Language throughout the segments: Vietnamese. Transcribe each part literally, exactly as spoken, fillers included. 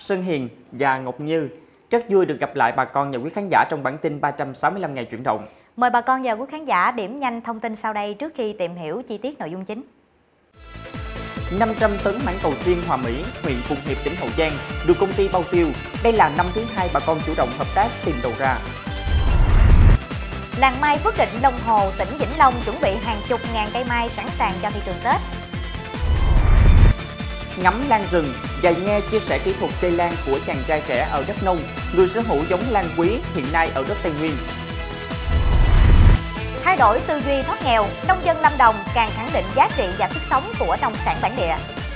Sơn Hiền và Ngọc Như. Rất vui được gặp lại bà con và quý khán giả trong bản tin ba trăm sáu mươi lăm ngày chuyển động. Mời bà con và quý khán giả điểm nhanh thông tin sau đây trước khi tìm hiểu chi tiết nội dung chính. năm trăm tấn mãng cầu xiêm Hòa Mỹ, huyện Phụng Hiệp, tỉnh Hậu Giang được công ty bao tiêu. Đây là năm thứ hai bà con chủ động hợp tác tìm đầu ra. Làng mai Phước Định, Long Hồ, tỉnh Vĩnh Long chuẩn bị hàng chục ngàn cây mai sẵn sàng cho thị trường Tết. Ngắm lan rừng và nghe chia sẻ kỹ thuật cây lan của chàng trai trẻ ở đất nông, người sở hữu giống lan quý hiện nay ở đất Tây Nguyên. Thay đổi tư duy thoát nghèo, nông dân Lâm Đồng càng khẳng định giá trị và sức sống của nông sản bản địa.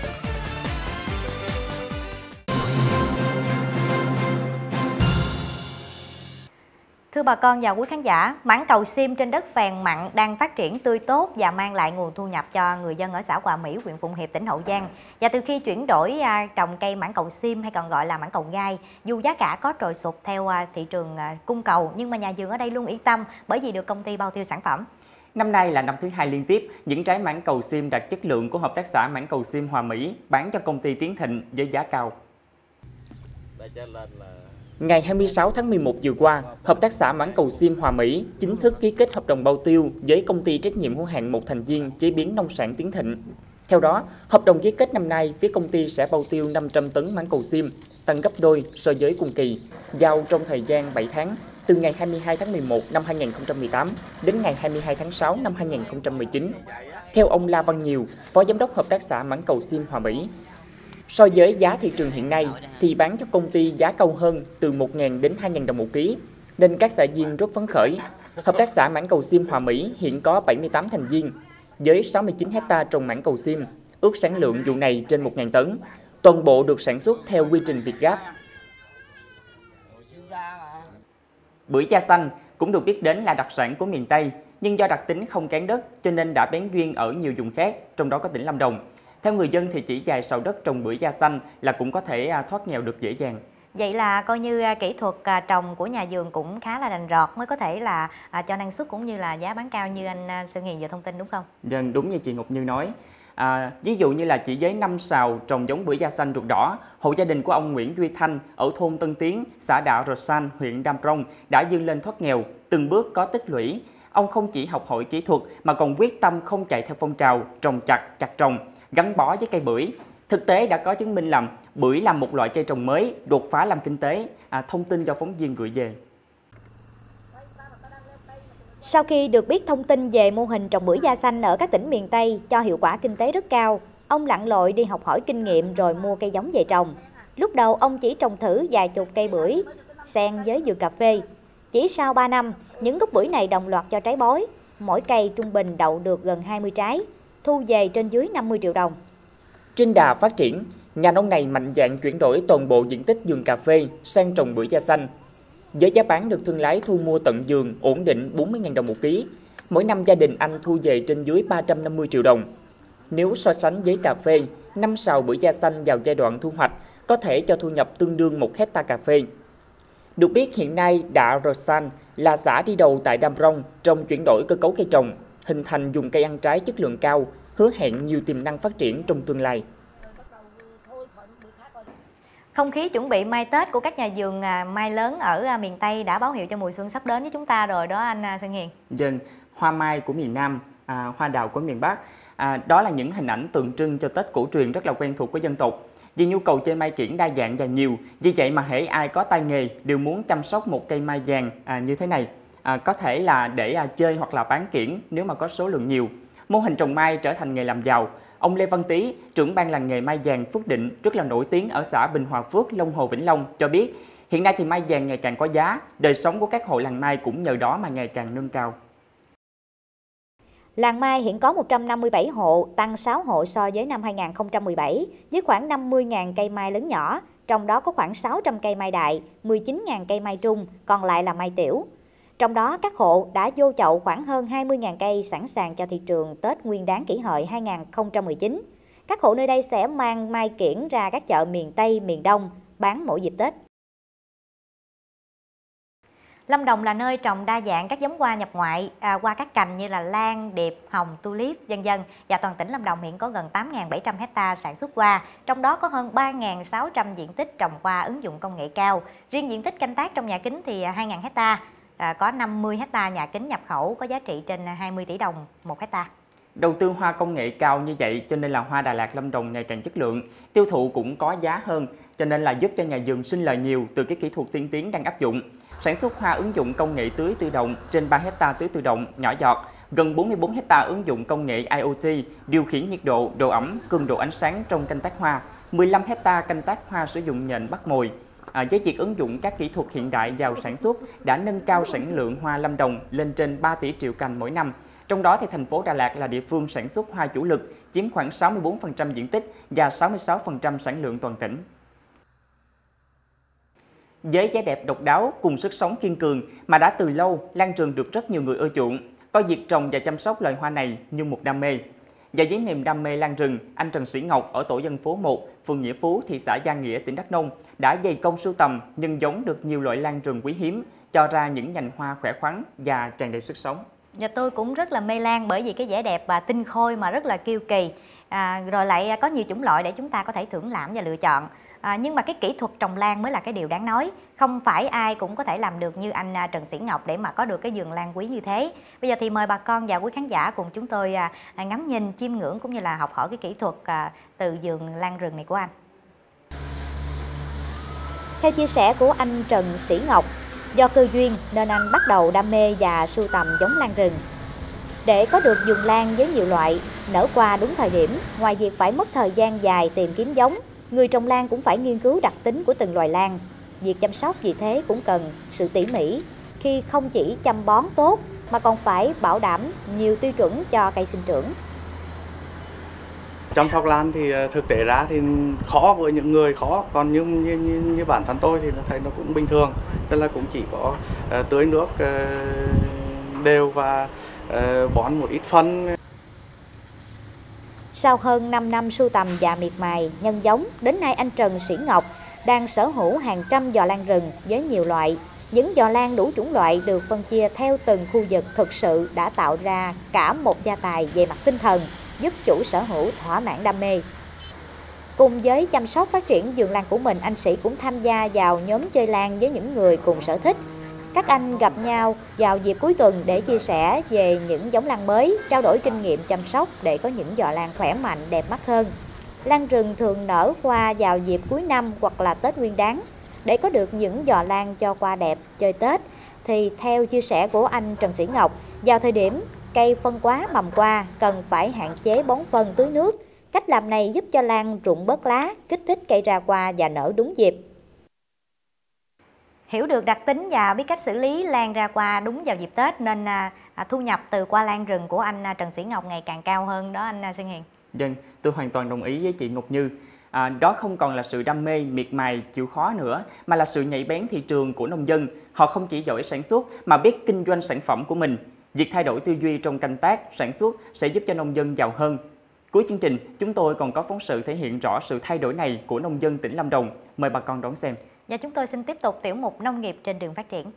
Thưa bà con và quý khán giả, mãng cầu xiêm trên đất phèn mặn đang phát triển tươi tốt và mang lại nguồn thu nhập cho người dân ở xã Hòa Mỹ, huyện Phụng Hiệp, tỉnh Hậu Giang. Và từ khi chuyển đổi à, trồng cây mãng cầu xiêm hay còn gọi là mãng cầu gai, dù giá cả có trồi sụt theo à, thị trường à, cung cầu, nhưng mà nhà vườn ở đây luôn yên tâm bởi vì được công ty bao tiêu sản phẩm. Năm nay là năm thứ hai liên tiếp, những trái mãng cầu xiêm đạt chất lượng của hợp tác xã mãng cầu xiêm Hòa Mỹ bán cho công ty Tiến Thịnh với giá cao. Ngày hai mươi sáu tháng mười một vừa qua, hợp tác xã mãng cầu xiêm Hòa Mỹ chính thức ký kết hợp đồng bao tiêu với công ty trách nhiệm hữu hạn một thành viên chế biến nông sản Tiến Thịnh. Theo đó, hợp đồng ký kết năm nay, phía công ty sẽ bao tiêu năm trăm tấn mãng cầu xiêm, tăng gấp đôi so với cùng kỳ, giao trong thời gian bảy tháng, từ ngày hai mươi hai tháng mười một năm hai nghìn không trăm mười tám đến ngày hai mươi hai tháng sáu năm hai nghìn không trăm mười chín. Theo ông La Văn Nhiều, Phó Giám đốc hợp tác xã mãng cầu xiêm Hòa Mỹ, so với giá thị trường hiện nay thì bán cho công ty giá cao hơn từ một nghìn đến hai nghìn đồng một ký, nên các xã viên rất phấn khởi. Hợp tác xã mãng cầu xiêm Hòa Mỹ hiện có bảy mươi tám thành viên, với sáu mươi chín hecta trồng mãng cầu xiêm, ước sản lượng vụ này trên một nghìn tấn. Toàn bộ được sản xuất theo quy trình Việt Gáp. Bưởi da xanh cũng được biết đến là đặc sản của miền Tây, nhưng do đặc tính không cán đất cho nên đã bén duyên ở nhiều vùng khác, trong đó có tỉnh Lâm Đồng. Theo người dân thì chỉ vài sào đất trồng bưởi da xanh là cũng có thể thoát nghèo được dễ dàng. Vậy là coi như kỹ thuật trồng của nhà vườn cũng khá là rành rọt mới có thể là cho năng suất cũng như là giá bán cao như anh Sơn Hiền vừa thông tin, đúng không? Vâng, đúng như chị Ngọc Như nói. À, ví dụ như là chỉ với năm sào trồng giống bưởi da xanh ruột đỏ, hộ gia đình của ông Nguyễn Duy Thanh ở thôn Tân Tiến, xã Đạ Rờ San, huyện Đam Rông đã vươn lên thoát nghèo, từng bước có tích lũy. Ông không chỉ học hỏi kỹ thuật mà còn quyết tâm không chạy theo phong trào trồng chặt chặt trồng, gắn bó với cây bưởi. Thực tế đã có chứng minh là bưởi là một loại cây trồng mới, đột phá làm kinh tế. À, thông tin do phóng viên gửi về. Sau khi được biết thông tin về mô hình trồng bưởi da xanh ở các tỉnh miền Tây cho hiệu quả kinh tế rất cao, ông lặn lội đi học hỏi kinh nghiệm rồi mua cây giống về trồng. Lúc đầu ông chỉ trồng thử vài chục cây bưởi xen với vườn cà phê. Chỉ sau ba năm, những gốc bưởi này đồng loạt cho trái bói. Mỗi cây trung bình đậu được gần hai mươi trái, thu về trên dưới năm mươi triệu đồng. Trên đà phát triển, nhà nông này mạnh dạn chuyển đổi toàn bộ diện tích vườn cà phê sang trồng bưởi da xanh. Với giá bán được thương lái thu mua tận vườn ổn định bốn mươi nghìn đồng một ký, mỗi năm gia đình anh thu về trên dưới ba trăm năm mươi triệu đồng. Nếu so sánh với cà phê, năm sào bưởi da xanh vào giai đoạn thu hoạch có thể cho thu nhập tương đương một hecta cà phê. Được biết hiện nay Đạ Rờ San là xã đi đầu tại Đam Rông trong chuyển đổi cơ cấu cây trồng, hình thành vùng cây ăn trái chất lượng cao, hứa hẹn nhiều tiềm năng phát triển trong tương lai. Không khí chuẩn bị mai Tết của các nhà vườn mai lớn ở miền Tây đã báo hiệu cho mùa xuân sắp đến với chúng ta rồi đó anh Sơn Hiền. Vâng, hoa mai của miền Nam, à, hoa đào của miền Bắc, à, đó là những hình ảnh tượng trưng cho Tết cổ truyền rất là quen thuộc của dân tộc. Vì nhu cầu chơi mai kiển đa dạng và nhiều, vì vậy mà hễ ai có tay nghề đều muốn chăm sóc một cây mai vàng à, như thế này. À, có thể là để à, chơi hoặc là bán kiển nếu mà có số lượng nhiều. Mô hình trồng mai trở thành nghề làm giàu. Ông Lê Văn Tý, trưởng ban làng nghề mai vàng Phước Định rất là nổi tiếng ở xã Bình Hòa Phước, Long Hồ, Vĩnh Long cho biết hiện nay thì mai vàng ngày càng có giá, đời sống của các hộ làng mai cũng nhờ đó mà ngày càng nâng cao. Làng mai hiện có một trăm năm mươi bảy hộ, tăng sáu hộ so với năm hai nghìn không trăm mười bảy, với khoảng năm mươi nghìn cây mai lớn nhỏ, trong đó có khoảng sáu trăm cây mai đại, mười chín nghìn cây mai trung, còn lại là mai tiểu. Trong đó, các hộ đã vô chậu khoảng hơn hai mươi nghìn cây sẵn sàng cho thị trường Tết Nguyên đán Kỷ Hợi hai nghìn không trăm mười chín. Các hộ nơi đây sẽ mang mai kiển ra các chợ miền Tây, miền Đông, bán mỗi dịp Tết. Lâm Đồng là nơi trồng đa dạng các giống hoa nhập ngoại à, qua các cành như là lan, điệp, hồng, tulip, vân vân. Và toàn tỉnh Lâm Đồng hiện có gần tám nghìn bảy trăm hecta sản xuất hoa, trong đó có hơn ba nghìn sáu trăm diện tích trồng hoa ứng dụng công nghệ cao. Riêng diện tích canh tác trong nhà kính thì hai nghìn hecta, à, có năm mươi hecta nhà kính nhập khẩu có giá trị trên hai mươi tỷ đồng một hecta. Đầu tư hoa công nghệ cao như vậy cho nên là hoa Đà Lạt Lâm Đồng ngày càng chất lượng, tiêu thụ cũng có giá hơn, cho nên là giúp cho nhà vườn sinh lời nhiều từ cái kỹ thuật tiên tiến đang áp dụng. Sản xuất hoa ứng dụng công nghệ tưới tự động trên ba hecta tưới tự động nhỏ giọt, gần bốn mươi tư hecta ứng dụng công nghệ I O T điều khiển nhiệt độ, độ ẩm, cường độ ánh sáng trong canh tác hoa, mười lăm hecta canh tác hoa sử dụng nhện bắt mồi. À, với việc ứng dụng các kỹ thuật hiện đại vào sản xuất đã nâng cao sản lượng hoa Lâm Đồng lên trên ba tỷ triệu cành mỗi năm. Trong đó thì thành phố Đà Lạt là địa phương sản xuất hoa chủ lực, chiếm khoảng sáu mươi tư phần trăm diện tích và sáu mươi sáu phần trăm sản lượng toàn tỉnh. Với vẻ đẹp độc đáo cùng sức sống kiên cường mà đã từ lâu lan rừng được rất nhiều người ưa chuộng, coi việc trồng và chăm sóc loài hoa này như một đam mê. Và với niềm đam mê lan rừng, anh Trần Sĩ Ngọc ở tổ dân phố một, phường Nghĩa Phú, thị xã Gia Nghĩa, tỉnh Đắk Nông đã dày công sưu tầm nhân giống được nhiều loại lan rừng quý hiếm, cho ra những nhành hoa khỏe khoắn và tràn đầy sức sống. Và tôi cũng rất là mê lan bởi vì cái vẻ đẹp và tinh khôi mà rất là kiêu kỳ, à, rồi lại có nhiều chủng loại để chúng ta có thể thưởng lãm và lựa chọn. À, nhưng mà cái kỹ thuật trồng lan mới là cái điều đáng nói. Không phải ai cũng có thể làm được như anh Trần Sĩ Ngọc để mà có được cái vườn lan quý như thế. Bây giờ thì mời bà con và quý khán giả cùng chúng tôi à, ngắm nhìn, chiêm ngưỡng cũng như là học hỏi cái kỹ thuật à, từ vườn lan rừng này của anh. Theo chia sẻ của anh Trần Sĩ Ngọc, do cơ duyên nên anh bắt đầu đam mê và sưu tầm giống lan rừng. Để có được vườn lan với nhiều loại, nở qua đúng thời điểm, ngoài việc phải mất thời gian dài tìm kiếm giống, người trồng lan cũng phải nghiên cứu đặc tính của từng loài lan. Việc chăm sóc vì thế cũng cần sự tỉ mỉ, khi không chỉ chăm bón tốt mà còn phải bảo đảm nhiều tiêu chuẩn cho cây sinh trưởng. Chăm sóc lan thì thực tế ra thì khó với những người khó, còn như như, như, như bản thân tôi thì nó thấy nó cũng bình thường, tức là cũng chỉ có uh, tưới nước uh, đều và uh, bón một ít phân. Sau hơn năm năm sưu tầm và miệt mài nhân giống, đến nay anh Trần Sĩ Ngọc đang sở hữu hàng trăm giò lan rừng với nhiều loại. Những giò lan đủ chủng loại được phân chia theo từng khu vực thực sự đã tạo ra cả một gia tài về mặt tinh thần, giúp chủ sở hữu thỏa mãn đam mê. Cùng với chăm sóc phát triển vườn lan của mình, anh Sĩ cũng tham gia vào nhóm chơi lan với những người cùng sở thích. Các anh gặp nhau vào dịp cuối tuần để chia sẻ về những giống lan mới, trao đổi kinh nghiệm chăm sóc để có những giò lan khỏe mạnh, đẹp mắt hơn. Lan rừng thường nở hoa vào dịp cuối năm hoặc là Tết Nguyên Đán. Để có được những giò lan cho hoa đẹp chơi Tết thì theo chia sẻ của anh Trần Sĩ Ngọc, vào thời điểm cây phân quá mầm qua cần phải hạn chế bón phân tưới nước. Cách làm này giúp cho lan rụng bớt lá, kích thích cây ra hoa và nở đúng dịp. Hiểu được đặc tính và biết cách xử lý lan ra hoa đúng vào dịp Tết nên à, thu nhập từ hoa lan rừng của anh Trần Sĩ Ngọc ngày càng cao hơn đó anh Xuân Hiền. Vâng, tôi hoàn toàn đồng ý với chị Ngọc Như. À, đó không còn là sự đam mê, miệt mài, chịu khó nữa, mà là sự nhạy bén thị trường của nông dân. Họ không chỉ giỏi sản xuất mà biết kinh doanh sản phẩm của mình. Việc thay đổi tư duy trong canh tác, sản xuất sẽ giúp cho nông dân giàu hơn. Cuối chương trình, chúng tôi còn có phóng sự thể hiện rõ sự thay đổi này của nông dân tỉnh Lâm Đồng. Mời bà con đón xem. Và chúng tôi xin tiếp tục tiểu mục Nông nghiệp trên đường phát triển.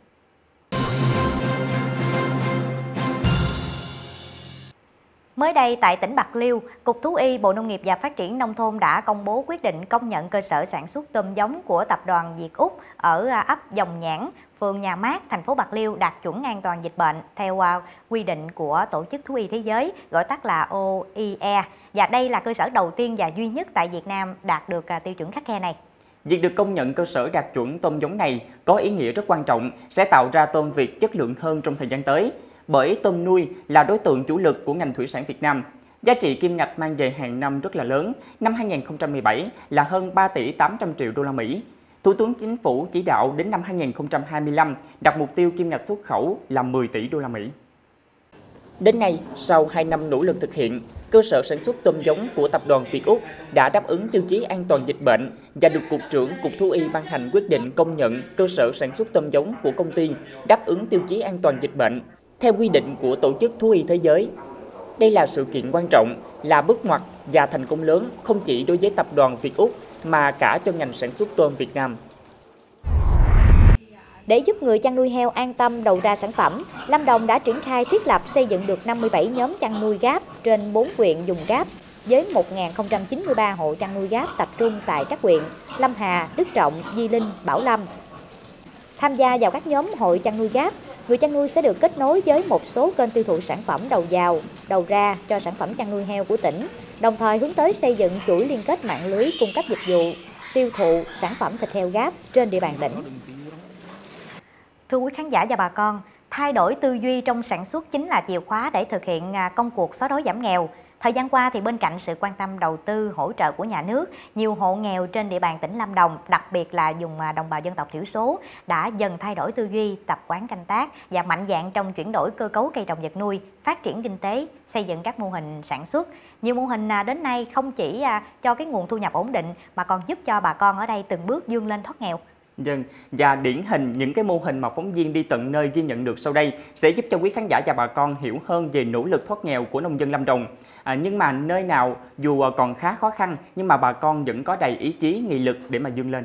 Mới đây tại tỉnh Bạc Liêu, Cục Thú y Bộ Nông nghiệp và Phát triển Nông thôn đã công bố quyết định công nhận cơ sở sản xuất tôm giống của tập đoàn Việt Úc ở ấp Dòng Nhãn, phường Nhà Mát, thành phố Bạc Liêu đạt chuẩn an toàn dịch bệnh theo quy định của Tổ chức Thú y Thế giới, gọi tắt là O I E. Và đây là cơ sở đầu tiên và duy nhất tại Việt Nam đạt được tiêu chuẩn khắt khe này. Việc được công nhận cơ sở đạt chuẩn tôm giống này có ý nghĩa rất quan trọng, sẽ tạo ra tôm Việt chất lượng hơn trong thời gian tới. Bởi tôm nuôi là đối tượng chủ lực của ngành thủy sản Việt Nam. Giá trị kim ngạch mang về hàng năm rất là lớn, năm hai nghìn không trăm mười bảy là hơn ba tỷ tám trăm triệu đô la Mỹ. Thủ tướng Chính phủ chỉ đạo đến năm hai nghìn không trăm hai mươi lăm đặt mục tiêu kim ngạch xuất khẩu là mười tỷ đô la Mỹ. Đến nay, sau hai năm nỗ lực thực hiện, cơ sở sản xuất tôm giống của tập đoàn Việt Úc đã đáp ứng tiêu chí an toàn dịch bệnh và được Cục trưởng Cục Thú y ban hành quyết định công nhận cơ sở sản xuất tôm giống của công ty đáp ứng tiêu chí an toàn dịch bệnh theo quy định của Tổ chức Thú y Thế giới. Đây là sự kiện quan trọng, là bước ngoặt và thành công lớn không chỉ đối với tập đoàn Việt Úc mà cả cho ngành sản xuất tôm Việt Nam. Để giúp người chăn nuôi heo an tâm đầu ra sản phẩm, Lâm Đồng đã triển khai thiết lập xây dựng được năm mươi bảy nhóm chăn nuôi gáp trên bốn huyện dùng gáp, với một nghìn không trăm chín mươi ba hộ chăn nuôi gáp tập trung tại các huyện Lâm Hà, Đức Trọng, Di Linh, Bảo Lâm. Tham gia vào các nhóm hội chăn nuôi gáp, người chăn nuôi sẽ được kết nối với một số kênh tiêu thụ sản phẩm đầu vào, đầu ra cho sản phẩm chăn nuôi heo của tỉnh, đồng thời hướng tới xây dựng chuỗi liên kết mạng lưới cung cấp dịch vụ tiêu thụ sản phẩm thịt heo gáp trên địa bàn tỉnh. Thưa quý khán giả và bà con, thay đổi tư duy trong sản xuất chính là chìa khóa để thực hiện công cuộc xóa đói giảm nghèo. Thời gian qua thì bên cạnh sự quan tâm đầu tư hỗ trợ của nhà nước, nhiều hộ nghèo trên địa bàn tỉnh Lâm Đồng, đặc biệt là vùng đồng bào dân tộc thiểu số, đã dần thay đổi tư duy, tập quán canh tác và mạnh dạn trong chuyển đổi cơ cấu cây trồng vật nuôi, phát triển kinh tế, xây dựng các mô hình sản xuất. Nhiều mô hình đến nay không chỉ cho cái nguồn thu nhập ổn định mà còn giúp cho bà con ở đây từng bước vươn lên thoát nghèo. Dân và điển hình những cái mô hình mà phóng viên đi tận nơi ghi nhận được sau đây sẽ giúp cho quý khán giả và bà con hiểu hơn về nỗ lực thoát nghèo của nông dân Lâm Đồng. À, nhưng mà nơi nào dù còn khá khó khăn nhưng mà bà con vẫn có đầy ý chí, nghị lực để mà vươn lên.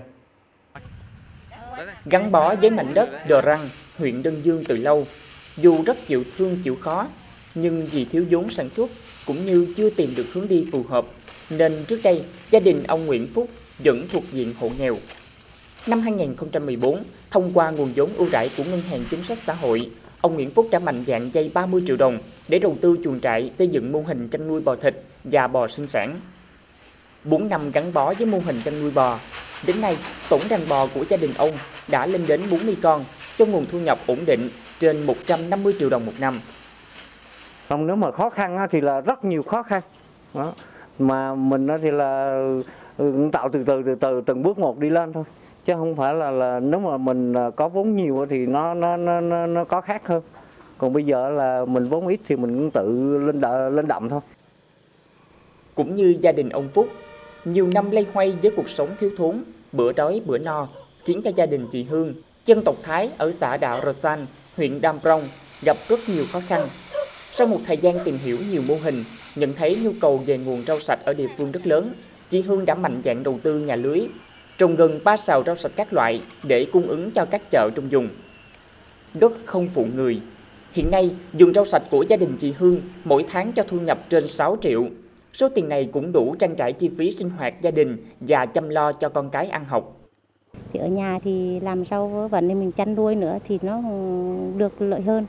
Gắn bó với mảnh đất Đờ Răng, huyện Đơn Dương từ lâu, dù rất chịu thương chịu khó, nhưng vì thiếu vốn sản xuất cũng như chưa tìm được hướng đi phù hợp, nên trước đây gia đình ông Nguyễn Phúc vẫn thuộc diện hộ nghèo. Năm hai nghìn không trăm mười bốn, thông qua nguồn vốn ưu đãi của Ngân hàng Chính sách Xã hội, ông Nguyễn Phúc đã mạnh dạn vay ba mươi triệu đồng để đầu tư chuồng trại xây dựng mô hình chăn nuôi bò thịt và bò sinh sản. bốn năm gắn bó với mô hình chăn nuôi bò, đến nay tổng đàn bò của gia đình ông đã lên đến bốn mươi con, cho nguồn thu nhập ổn định trên một trăm năm mươi triệu đồng một năm. Không, nếu mà khó khăn thì là rất nhiều khó khăn. Đó. Mà mình thì là tạo từ từ từ từ từng bước một đi lên thôi. Chứ không phải là, là nếu mà mình có vốn nhiều thì nó nó nó nó có khác hơn. Còn bây giờ là mình vốn ít thì mình cũng tự lên đợ, lên đậm thôi. Cũng như gia đình ông Phúc, nhiều năm loay hoay với cuộc sống thiếu thốn, bữa đói bữa no, khiến cho gia đình chị Hương, dân tộc Thái ở xã Đạo Rờ San, huyện Đam Rông gặp rất nhiều khó khăn. Sau một thời gian tìm hiểu nhiều mô hình, nhận thấy nhu cầu về nguồn rau sạch ở địa phương rất lớn, chị Hương đã mạnh dạn đầu tư nhà lưới, trồng gần ba sào rau sạch các loại để cung ứng cho các chợ trong vùng. Đất không phụ người. Hiện nay, vườn rau sạch của gia đình chị Hương mỗi tháng cho thu nhập trên sáu triệu. Số tiền này cũng đủ trang trải chi phí sinh hoạt gia đình và chăm lo cho con cái ăn học. Thì ở nhà thì làm rau vẫn nên mình chăn nuôi nữa thì nó được lợi hơn.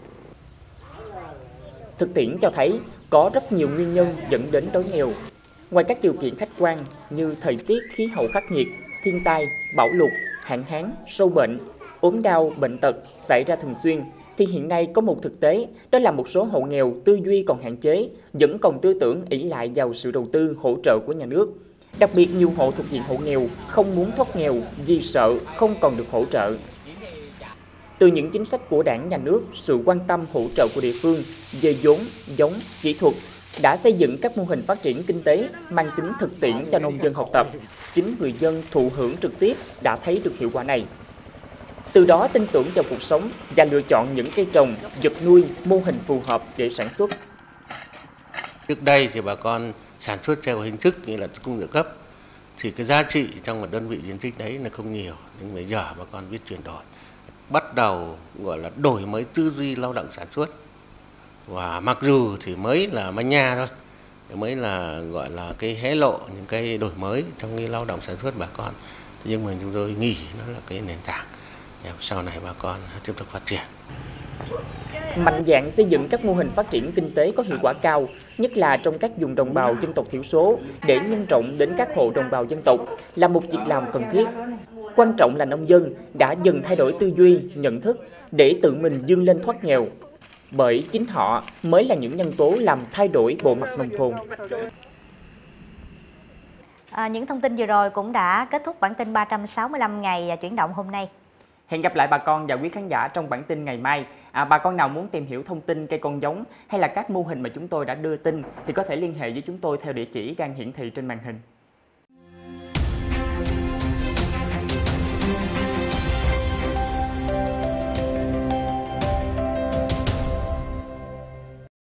Thực tiễn cho thấy có rất nhiều nguyên nhân dẫn đến đói nghèo. Ngoài các điều kiện khách quan như thời tiết, khí hậu khắc nghiệt, thiên tai, bão lụt, hạn hán, sâu bệnh, ốm đau, bệnh tật xảy ra thường xuyên, thì hiện nay có một thực tế, đó là một số hộ nghèo tư duy còn hạn chế, vẫn còn tư tưởng ỷ lại vào sự đầu tư hỗ trợ của nhà nước. Đặc biệt nhiều hộ thuộc diện hộ nghèo không muốn thoát nghèo vì sợ không còn được hỗ trợ. Từ những chính sách của Đảng, Nhà nước, sự quan tâm hỗ trợ của địa phương về vốn, giống, kỹ thuật đã xây dựng các mô hình phát triển kinh tế mang tính thực tiễn cho nông dân học tập. Chính người dân thụ hưởng trực tiếp đã thấy được hiệu quả này. Từ đó tin tưởng vào cuộc sống và lựa chọn những cây trồng, vật nuôi, mô hình phù hợp để sản xuất. Trước đây thì bà con sản xuất theo hình thức như là cung tự cấp, thì cái giá trị trong một đơn vị diện tích đấy là không nhiều. Nhưng bây giờ bà con biết chuyển đổi, bắt đầu gọi là đổi mới tư duy lao động sản xuất. Và mặc dù thì mới là manh nha thôi, mới là gọi là cái hé lộ những cái đổi mới trong cái lao động sản xuất bà con. Nhưng mà chúng tôi nghĩ nó là cái nền tảng để sau này bà con tiếp tục phát triển. Mạnh dạn xây dựng các mô hình phát triển kinh tế có hiệu quả cao, nhất là trong các vùng đồng bào dân tộc thiểu số để nhân rộng đến các hộ đồng bào dân tộc là một việc làm cần thiết. Quan trọng là nông dân đã dần thay đổi tư duy, nhận thức để tự mình vươn lên thoát nghèo. Bởi chính họ mới là những nhân tố làm thay đổi bộ mặt nông thôn. À, những thông tin vừa rồi cũng đã kết thúc bản tin ba trăm sáu mươi lăm ngày chuyển động hôm nay. Hẹn gặp lại bà con và quý khán giả trong bản tin ngày mai. À, bà con nào muốn tìm hiểu thông tin cây con giống hay là các mô hình mà chúng tôi đã đưa tin thì có thể liên hệ với chúng tôi theo địa chỉ đang hiển thị trên màn hình.